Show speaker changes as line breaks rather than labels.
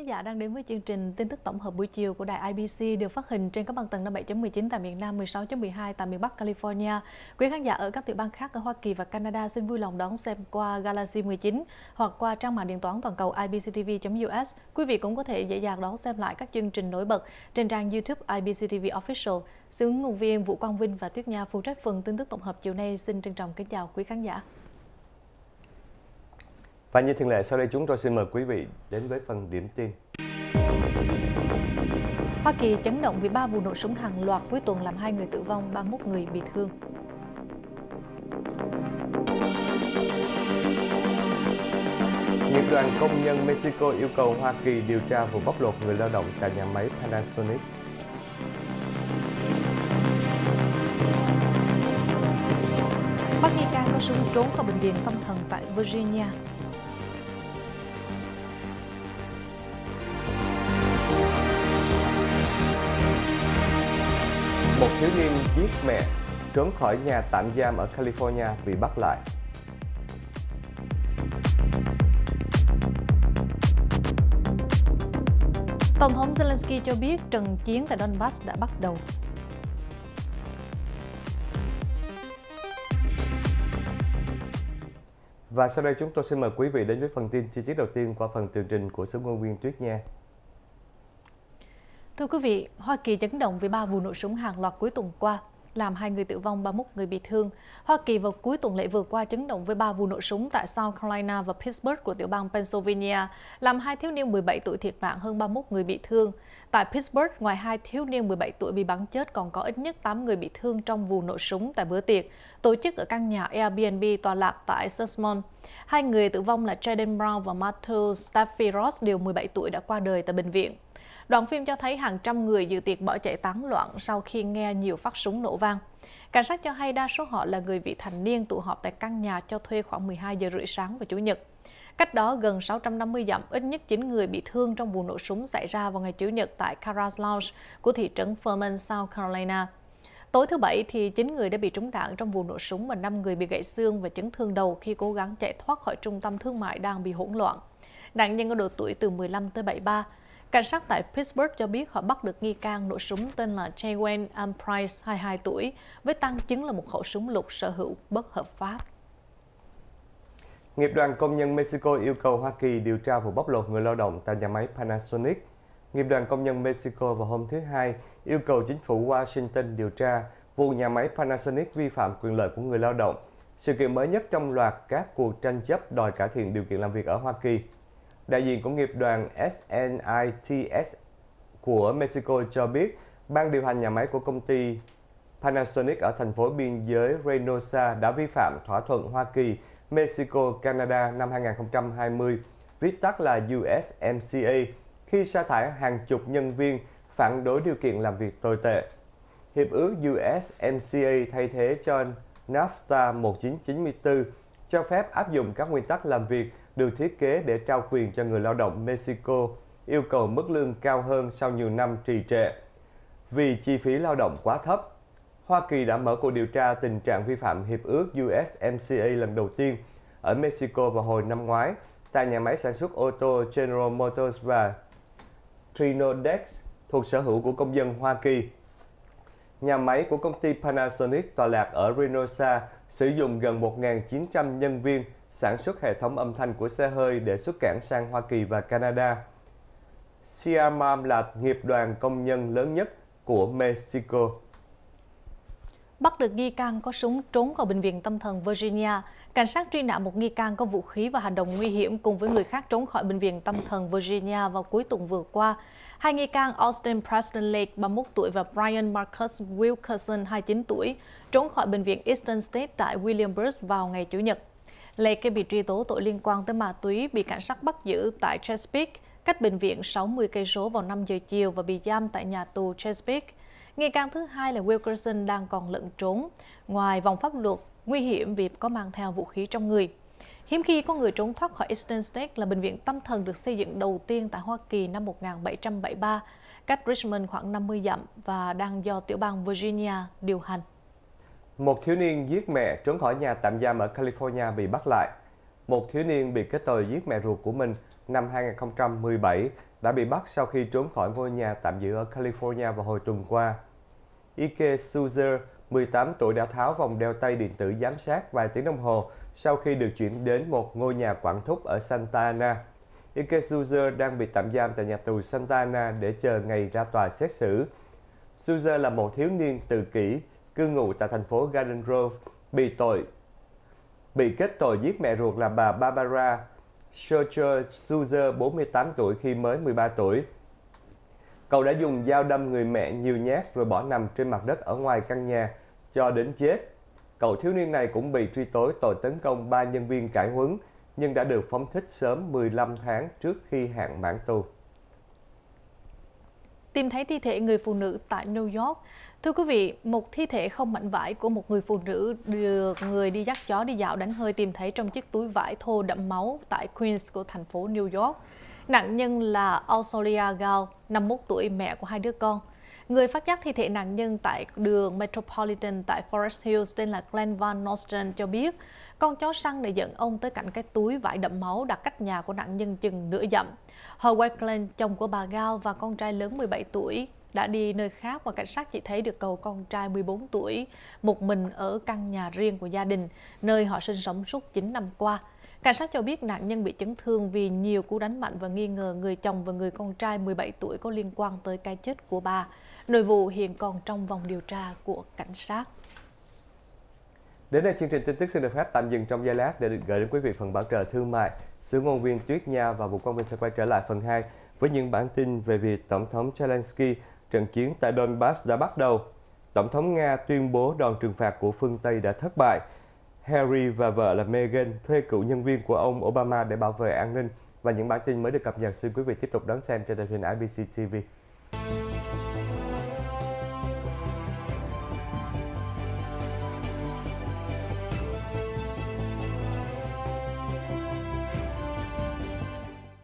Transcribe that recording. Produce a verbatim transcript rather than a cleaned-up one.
khán giả đang đến với chương trình tin tức tổng hợp buổi chiều của đài I B C được phát hình trên các băng tần năm bảy chấm mười chín tại miền Nam, mười sáu chấm mười hai tại miền Bắc California. Quý khán giả ở các tiểu bang khác ở Hoa Kỳ và Canada xin vui lòng đón xem qua Galaxy mười chín hoặc qua trang mạng điện toán toàn cầu i b c t v chấm u s. Quý vị cũng có thể dễ dàng đón xem lại các chương trình nổi bật trên trang YouTube I B C T V Official. Sự ứng ngôn viên Vũ Quang Vinh và Tuyết Nha phụ trách phần tin tức tổng hợp chiều nay xin trân trọng kính chào quý khán giả.
Và như thường lệ, sau đây chúng tôi xin mời quý vị đến với phần điểm tin.
Hoa Kỳ chấn động vì ba vụ nổ súng hàng loạt cuối tuần làm hai người tử vong, ba mươi mốt người bị thương.
Nghiệp đoàn công nhân Mexico yêu cầu Hoa Kỳ điều tra vụ bóc lột người lao động tại nhà máy Panasonic.
Bắt nghi can có súng trốn khỏi bệnh viện tâm thần tại Virginia.
Một thiếu niên giết mẹ trốn khỏi nhà tạm giam ở California bị bắt lại.
Tổng thống Zelensky cho biết trận chiến tại Donbass đã bắt đầu.
Và sau đây chúng tôi xin mời quý vị đến với phần tin chi tiết đầu tiên qua phần tường trình của sự ngôn viên Tuyết Nha.
Thưa quý vị, Hoa Kỳ chấn động vì ba vụ nổ súng hàng loạt cuối tuần qua, làm hai người tử vong, ba mươi mốt người bị thương. Hoa Kỳ vào cuối tuần lễ vừa qua chấn động với ba vụ nổ súng tại South Carolina và Pittsburgh của tiểu bang Pennsylvania, làm hai thiếu niên mười bảy tuổi thiệt mạng, hơn ba mươi mốt người bị thương. Tại Pittsburgh, ngoài hai thiếu niên mười bảy tuổi bị bắn chết, còn có ít nhất tám người bị thương trong vụ nổ súng tại bữa tiệc tổ chức ở căn nhà Airbnb tọa lạc tại Susmont. Hai người tử vong là Jaden Brown và Matthew Staffy Ross, đều mười bảy tuổi, đã qua đời tại bệnh viện. Đoạn phim cho thấy hàng trăm người dự tiệc bỏ chạy tán loạn sau khi nghe nhiều phát súng nổ vang. Cảnh sát cho hay đa số họ là người vị thành niên tụ họp tại căn nhà cho thuê khoảng mười hai giờ rưỡi sáng vào Chủ nhật. Cách đó gần sáu trăm năm mươi dặm, ít nhất chín người bị thương trong vụ nổ súng xảy ra vào ngày Chủ nhật tại Carras Lounge của thị trấn Furman, South Carolina. Tối thứ Bảy, thì chín người đã bị trúng đạn trong vụ nổ súng và năm người bị gãy xương và chấn thương đầu khi cố gắng chạy thoát khỏi trung tâm thương mại đang bị hỗn loạn. Nạn nhân có độ tuổi từ mười lăm tới bảy mươi ba. Cảnh sát tại Pittsburgh cho biết họ bắt được nghi can nổ súng tên là Jaywayne M. Price, hai mươi hai tuổi, với tăng chứng là một khẩu súng lục sở hữu bất hợp pháp.
Nghiệp đoàn công nhân Mexico yêu cầu Hoa Kỳ điều tra vụ bóc lột người lao động tại nhà máy Panasonic. Nghiệp đoàn công nhân Mexico vào hôm thứ Hai yêu cầu chính phủ Washington điều tra vụ nhà máy Panasonic vi phạm quyền lợi của người lao động, sự kiện mới nhất trong loạt các cuộc tranh chấp đòi cải thiện điều kiện làm việc ở Hoa Kỳ. Đại diện của nghiệp đoàn S N I T S của Mexico cho biết, ban điều hành nhà máy của công ty Panasonic ở thành phố biên giới Reynosa đã vi phạm thỏa thuận Hoa Kỳ Mexico-Canada năm hai nghìn không trăm hai mươi, viết tắt là U S M C A, khi sa thải hàng chục nhân viên phản đối điều kiện làm việc tồi tệ. Hiệp ước U S M C A thay thế cho NAFTA một nghìn chín trăm chín mươi tư, cho phép áp dụng các nguyên tắc làm việc được thiết kế để trao quyền cho người lao động Mexico, yêu cầu mức lương cao hơn sau nhiều năm trì trệ. Vì chi phí lao động quá thấp, Hoa Kỳ đã mở cuộc điều tra tình trạng vi phạm hiệp ước U S M C A lần đầu tiên ở Mexico vào hồi năm ngoái tại nhà máy sản xuất ô tô General Motors và Trinodex thuộc sở hữu của công dân Hoa Kỳ. Nhà máy của công ty Panasonic tọa lạc ở Reynosa sử dụng gần một nghìn chín trăm nhân viên sản xuất hệ thống âm thanh của xe hơi để xuất cảng sang Hoa Kỳ và Canada. C R M A M là nghiệp đoàn công nhân lớn nhất của Mexico.
Bắt được nghi can có súng trốn khỏi bệnh viện tâm thần Virginia. Cảnh sát truy nã một nghi can có vũ khí và hành động nguy hiểm cùng với người khác trốn khỏi bệnh viện tâm thần Virginia vào cuối tuần vừa qua. Hai nghi can Austin Preston Lake, ba mươi mốt tuổi và Brian Marcus Wilkerson, hai mươi chín tuổi, trốn khỏi bệnh viện Eastern State tại Williamsburg vào ngày Chủ nhật. Lake bị truy tố tội liên quan tới ma túy, bị cảnh sát bắt giữ tại Chesapeake, cách bệnh viện sáu mươi cây số vào năm giờ chiều và bị giam tại nhà tù Chesapeake. Nghi can thứ hai là Wilkerson đang còn lẩn trốn ngoài vòng pháp luật, nguy hiểm vì có mang theo vũ khí trong người. Hiếm khi có người trốn thoát khỏi Eastern State là bệnh viện tâm thần được xây dựng đầu tiên tại Hoa Kỳ năm một nghìn bảy trăm bảy mươi ba, cách Richmond khoảng năm mươi dặm và đang do tiểu bang Virginia điều hành.
Một thiếu niên giết mẹ trốn khỏi nhà tạm giam ở California bị bắt lại. Một thiếu niên bị kết tội giết mẹ ruột của mình năm hai nghìn không trăm mười bảy đã bị bắt sau khi trốn khỏi ngôi nhà tạm giữ ở California vào hồi tuần qua. Ike Suzer, mười tám tuổi, đã tháo vòng đeo tay điện tử giám sát vài tiếng đồng hồ sau khi được chuyển đến một ngôi nhà quản thúc ở Santa Ana. Ike Suzer đang bị tạm giam tại nhà tù Santa Ana để chờ ngày ra tòa xét xử. Suzer là một thiếu niên tự kỷ, cư ngụ tại thành phố Garden Grove, bị tội bị kết tội giết mẹ ruột là bà Barbara Schroeder Suzer, bốn mươi tám tuổi, khi mới mười ba tuổi. Cậu đã dùng dao đâm người mẹ nhiều nhát rồi bỏ nằm trên mặt đất ở ngoài căn nhà cho đến chết. Cậu thiếu niên này cũng bị truy tố tội tấn công ba nhân viên cải huấn, nhưng đã được phóng thích sớm mười lăm tháng trước khi hạn mãn tù.
Tìm thấy thi thể người phụ nữ tại New York. Thưa quý vị, một thi thể không mảnh vải của một người phụ nữ được người đi dắt chó đi dạo đánh hơi tìm thấy trong chiếc túi vải thô đẫm máu tại Queens của thành phố New York. Nạn nhân là Ausolia Gao, năm mươi mốt tuổi, mẹ của hai đứa con. Người phát giác thi thể nạn nhân tại đường Metropolitan tại Forest Hills tên là Glenn Van Nostrand cho biết con chó săn đã dẫn ông tới cạnh cái túi vải đẫm máu đặt cách nhà của nạn nhân chừng nửa dặm. Howard Glenn, chồng của bà Gao, và con trai lớn mười bảy tuổi đã đi nơi khác và cảnh sát chỉ thấy được cậu con trai mười bốn tuổi một mình ở căn nhà riêng của gia đình, nơi họ sinh sống suốt chín năm qua. Cảnh sát cho biết nạn nhân bị chấn thương vì nhiều cú đánh mạnh và nghi ngờ người chồng và người con trai mười bảy tuổi có liên quan tới cái chết của bà. Nội vụ hiện còn trong vòng điều tra của cảnh sát.
Đến đây, chương trình tin tức xin được phép tạm dừng trong giây lát để gửi đến quý vị phần bảo trợ thương mại. Sự ngôn viên Tuyết Nha và Vũ Quang Minh sẽ quay trở lại phần hai với những bản tin về việc Tổng thống Zelensky trận chiến tại Donbass đã bắt đầu. Tổng thống Nga tuyên bố đòn trừng phạt của phương Tây đã thất bại. Harry và vợ là Meghan thuê cựu nhân viên của ông Obama để bảo vệ an ninh. Và những bản tin mới được cập nhật, xin quý vị tiếp tục đón xem trên truyền hình i bê xê ti vi.